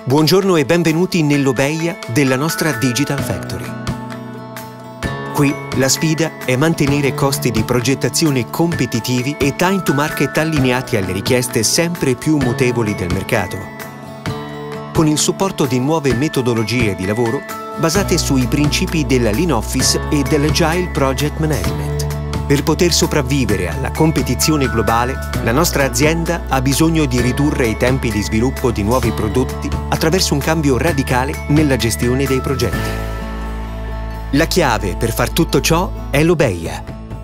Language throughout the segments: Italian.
Buongiorno e benvenuti nell'Obeia della nostra Digital Factory. Qui la sfida è mantenere costi di progettazione competitivi e time to market allineati alle richieste sempre più mutevoli del mercato, con il supporto di nuove metodologie di lavoro basate sui principi della Lean Office e dell'Agile Project Management. Per poter sopravvivere alla competizione globale, la nostra azienda ha bisogno di ridurre i tempi di sviluppo di nuovi prodotti attraverso un cambio radicale nella gestione dei progetti. La chiave per far tutto ciò è l'Obeia.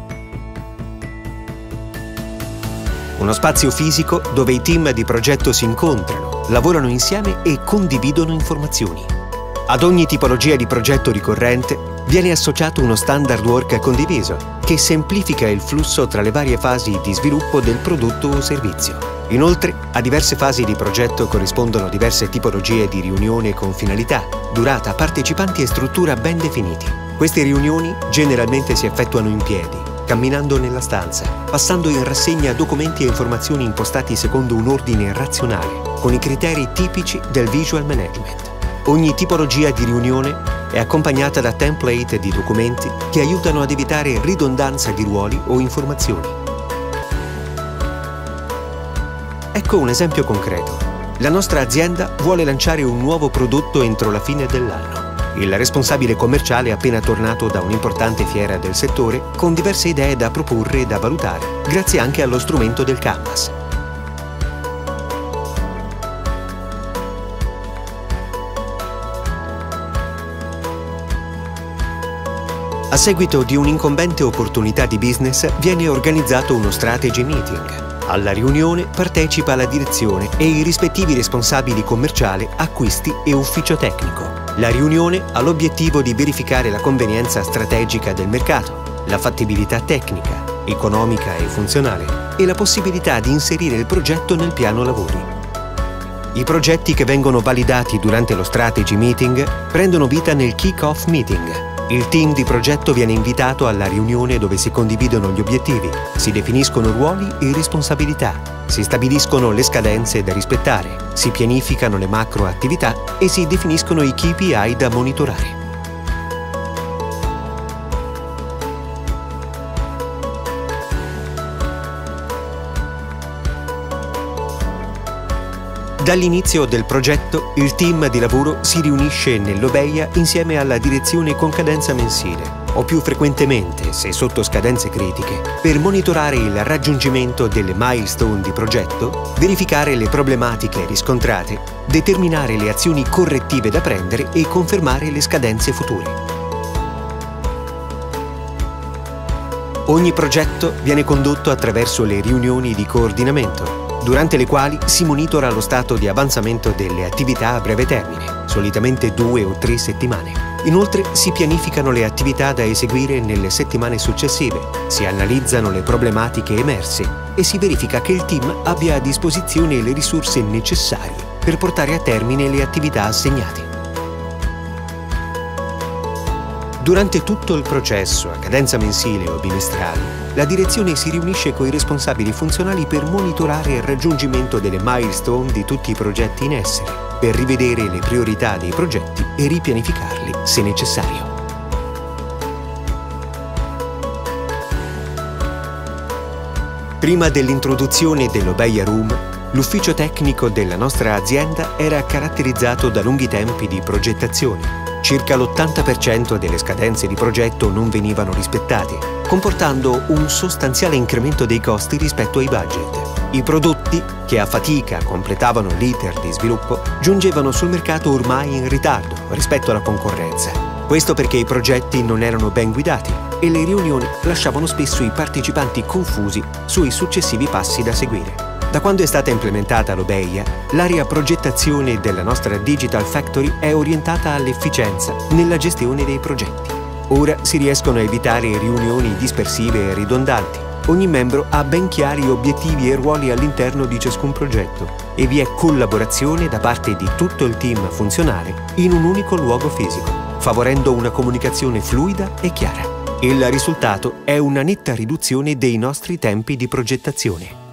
Uno spazio fisico dove i team di progetto si incontrano, lavorano insieme e condividono informazioni. Ad ogni tipologia di progetto ricorrente viene associato uno standard work condiviso che semplifica il flusso tra le varie fasi di sviluppo del prodotto o servizio. Inoltre, a diverse fasi di progetto corrispondono diverse tipologie di riunioni con finalità, durata, partecipanti e struttura ben definiti. Queste riunioni generalmente si effettuano in piedi, camminando nella stanza, passando in rassegna documenti e informazioni impostati secondo un ordine razionale, con i criteri tipici del visual management. Ogni tipologia di riunione è accompagnata da template di documenti che aiutano ad evitare ridondanza di ruoli o informazioni. Ecco un esempio concreto. La nostra azienda vuole lanciare un nuovo prodotto entro la fine dell'anno. Il responsabile commerciale è appena tornato da un'importante fiera del settore con diverse idee da proporre e da valutare, grazie anche allo strumento del Canvas. A seguito di un'incombente opportunità di business viene organizzato uno strategy meeting. Alla riunione partecipa la direzione e i rispettivi responsabili commerciale, acquisti e ufficio tecnico. La riunione ha l'obiettivo di verificare la convenienza strategica del mercato, la fattibilità tecnica, economica e funzionale e la possibilità di inserire il progetto nel piano lavori. I progetti che vengono validati durante lo strategy meeting prendono vita nel kick-off meeting. Il team di progetto viene invitato alla riunione dove si condividono gli obiettivi, si definiscono ruoli e responsabilità, si stabiliscono le scadenze da rispettare, si pianificano le macro attività e si definiscono i KPI da monitorare. Dall'inizio del progetto, il team di lavoro si riunisce nell'Obeia insieme alla direzione con cadenza mensile, o più frequentemente, se sotto scadenze critiche, per monitorare il raggiungimento delle milestone di progetto, verificare le problematiche riscontrate, determinare le azioni correttive da prendere e confermare le scadenze future. Ogni progetto viene condotto attraverso le riunioni di coordinamento, durante le quali si monitora lo stato di avanzamento delle attività a breve termine, solitamente 2 o 3 settimane. Inoltre si pianificano le attività da eseguire nelle settimane successive, si analizzano le problematiche emerse e si verifica che il team abbia a disposizione le risorse necessarie per portare a termine le attività assegnate. Durante tutto il processo, a cadenza mensile o bimestrale, la direzione si riunisce con i responsabili funzionali per monitorare il raggiungimento delle milestone di tutti i progetti in essere, per rivedere le priorità dei progetti e ripianificarli se necessario. Prima dell'introduzione dell'Obeia Room, l'ufficio tecnico della nostra azienda era caratterizzato da lunghi tempi di progettazione. Circa l'80% delle scadenze di progetto non venivano rispettate, comportando un sostanziale incremento dei costi rispetto ai budget. I prodotti, che a fatica completavano l'iter di sviluppo, giungevano sul mercato ormai in ritardo rispetto alla concorrenza. Questo perché i progetti non erano ben guidati e le riunioni lasciavano spesso i partecipanti confusi sui successivi passi da seguire. Da quando è stata implementata l'Obeia, l'area progettazione della nostra Digital Factory è orientata all'efficienza nella gestione dei progetti. Ora si riescono a evitare riunioni dispersive e ridondanti. Ogni membro ha ben chiari obiettivi e ruoli all'interno di ciascun progetto e vi è collaborazione da parte di tutto il team funzionale in un unico luogo fisico, favorendo una comunicazione fluida e chiara. Il risultato è una netta riduzione dei nostri tempi di progettazione.